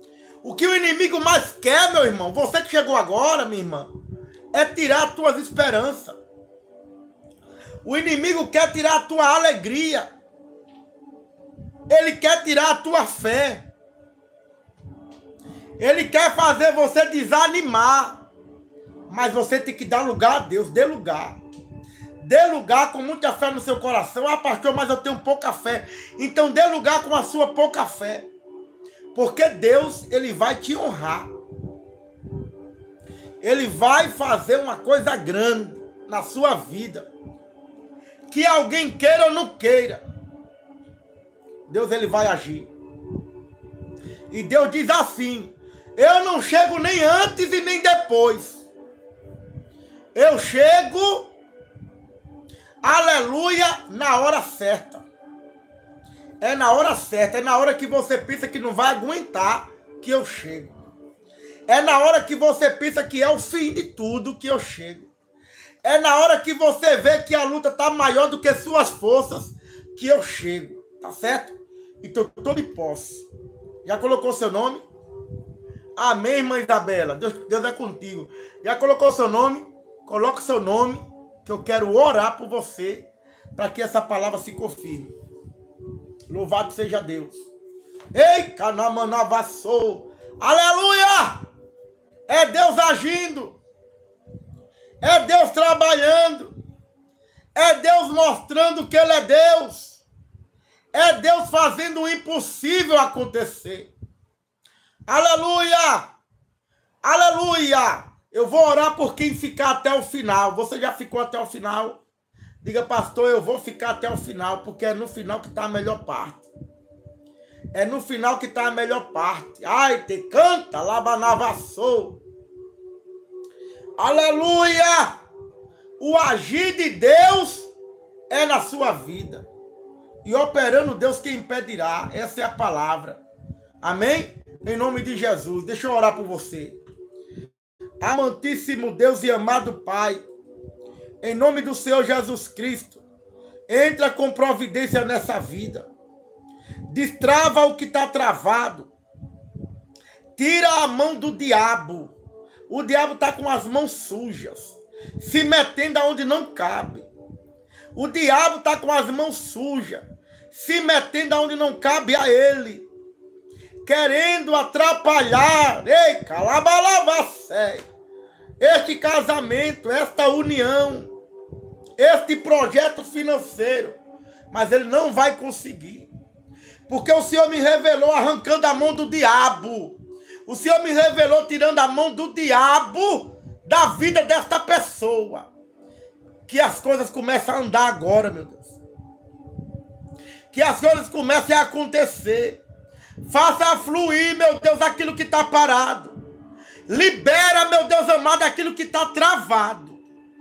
O que o inimigo mais quer, meu irmão, você que chegou agora, minha irmã, é tirar as tuas esperanças. O inimigo quer tirar a tua alegria. Ele quer tirar a tua fé. Ele quer fazer você desanimar. Mas você tem que dar lugar a Deus. Dê lugar. Dê lugar com muita fé no seu coração. Ah, pastor, mas eu tenho pouca fé. Então dê lugar com a sua pouca fé. Porque Deus, ele vai te honrar. Ele vai fazer uma coisa grande na sua vida. Que alguém queira ou não queira. Deus, ele vai agir. E Deus diz assim: eu não chego nem antes e nem depois. Eu chego, aleluia, na hora certa. É na hora certa, é na hora que você pensa que não vai aguentar que eu chego. É na hora que você pensa que é o fim de tudo que eu chego. É na hora que você vê que a luta está maior do que suas forças que eu chego. Tá certo? Então, estou de posse. Já colocou seu nome? Amém, irmã Isabela. Deus, Deus é contigo. Já colocou seu nome? Coloque seu nome, que eu quero orar por você, para que essa palavra se confirme. Louvado seja Deus. Ei, Canamanavassou. Aleluia! É Deus agindo. É Deus trabalhando. É Deus mostrando que Ele é Deus. É Deus fazendo o impossível acontecer. Aleluia! Aleluia! Eu vou orar por quem ficar até o final. Você já ficou até o final? Diga, pastor, eu vou ficar até o final, porque é no final que está a melhor parte. É no final que está a melhor parte. Ai, te canta, labanavassou. Aleluia! O agir de Deus é na sua vida. E operando Deus, quem impedirá? Essa é a palavra. Amém? Em nome de Jesus. Deixa eu orar por você. Amantíssimo Deus e amado Pai, em nome do Senhor Jesus Cristo, entra com providência nessa vida. Destrava o que está travado. Tira a mão do diabo. O diabo está com as mãos sujas, se metendo aonde não cabe. O diabo está com as mãos sujas, se metendo aonde não cabe a ele, querendo atrapalhar, ei, calabalavassé, este casamento, esta união, este projeto financeiro. Mas ele não vai conseguir, porque o Senhor me revelou arrancando a mão do diabo. O Senhor me revelou tirando a mão do diabo da vida desta pessoa. Que as coisas comecem a andar agora, meu Deus. Que as coisas comecem a acontecer. Faça fluir, meu Deus, aquilo que está parado. Libera, meu Deus amado, aquilo que está travado.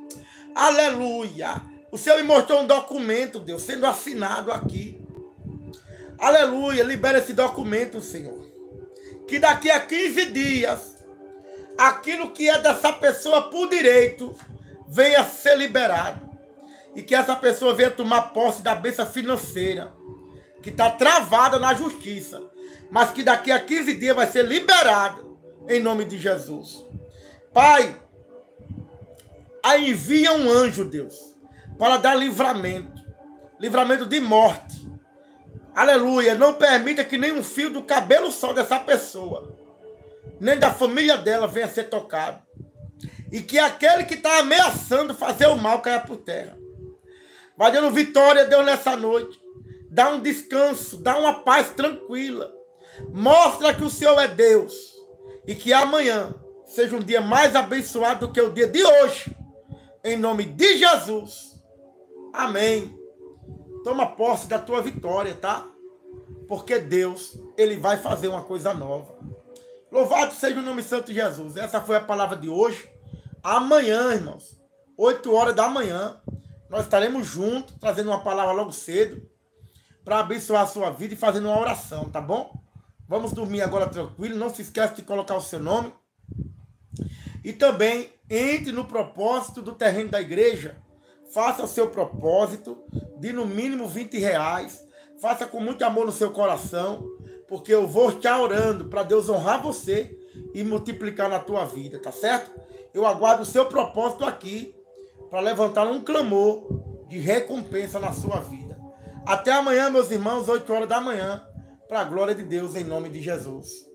Aleluia. O Senhor me mostrou um documento, Deus, sendo assinado aqui. Aleluia. Libera esse documento, Senhor. Que daqui a quinze dias, aquilo que é dessa pessoa por direito, venha ser liberado. E que essa pessoa venha tomar posse da bênção financeira, que está travada na justiça, mas que daqui a quinze dias vai ser liberada, em nome de Jesus. Pai, aí envia um anjo, Deus, para dar livramento, livramento de morte. Aleluia, não permita que nenhum fio do cabelo só dessa pessoa, nem da família dela, venha ser tocado. E que aquele que está ameaçando fazer o mal caia por terra. Vai dando vitória, Deus, nessa noite. Dá um descanso, dá uma paz tranquila. Mostra que o Senhor é Deus. E que amanhã seja um dia mais abençoado do que o dia de hoje. Em nome de Jesus. Amém. Toma posse da tua vitória, tá? Porque Deus, ele vai fazer uma coisa nova. Louvado seja o nome santo de Jesus. Essa foi a palavra de hoje. Amanhã, irmãos, oito horas da manhã, nós estaremos juntos, trazendo uma palavra logo cedo, para abençoar a sua vida e fazendo uma oração, tá bom? Vamos dormir agora tranquilo. Não se esqueça de colocar o seu nome. E também entre no propósito do terreno da igreja. Faça o seu propósito de no mínimo vinte reais. Faça com muito amor no seu coração. porque eu vou estar orando para Deus honrar você e multiplicar na tua vida, tá certo? Eu aguardo o seu propósito aqui para levantar um clamor de recompensa na sua vida. Até amanhã, meus irmãos, oito horas da manhã, para a glória de Deus, em nome de Jesus.